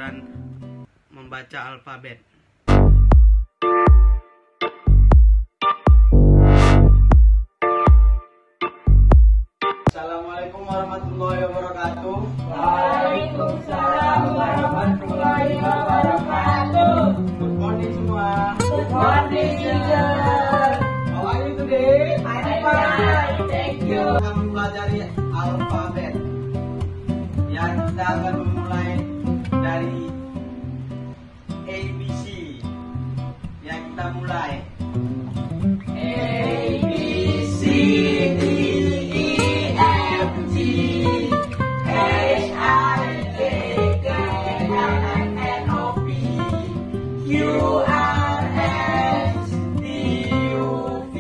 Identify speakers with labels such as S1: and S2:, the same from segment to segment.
S1: pelajaran membaca alfabet.
S2: Assalamualaikum warahmatullahi wabarakatuh.
S3: Waalaikumsalam warahmatullahi wabarakatuh.
S2: Good morning semua.
S3: Good morning, teacher.
S2: How are you today?
S3: I'm fine, thank you.
S2: Kita mempelajari alfabet. Ya, kita akan memulai dari ABC. Ya, kita mulai.
S3: A, B, C, D, E, F, G, H, I, J, K, L, M, N, O, P, Q, R, S, T, U, V,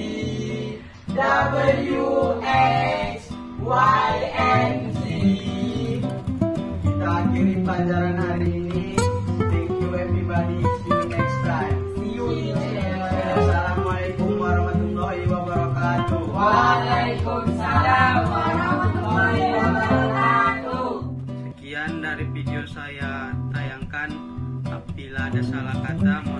S3: W, X, Y, and Z.
S2: Kita akhiri pelajaran hari ini. Thank you everybody. See you next time.
S3: See you, teacher.
S2: Assalamualaikum warahmatullahi wabarakatuh.
S3: Waalaikumsalam warahmatullahi wabarakatuh.
S1: Sekian dari video saya tayangkan. Apabila ada salah kata